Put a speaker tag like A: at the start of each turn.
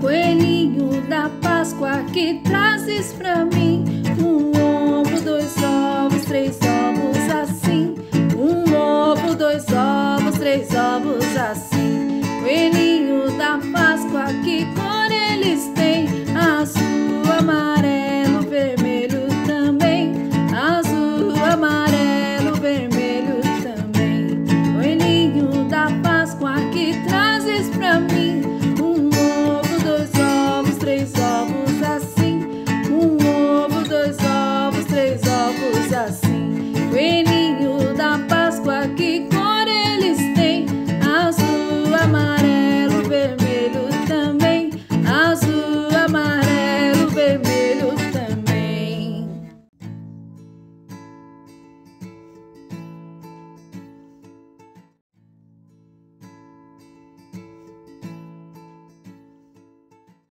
A: Coelhinho da Páscoa, que trazes pra mim? Um ovo, dois ovos, três ovos assim. Um ovo, dois ovos, três ovos assim. Coelhinho da Páscoa, que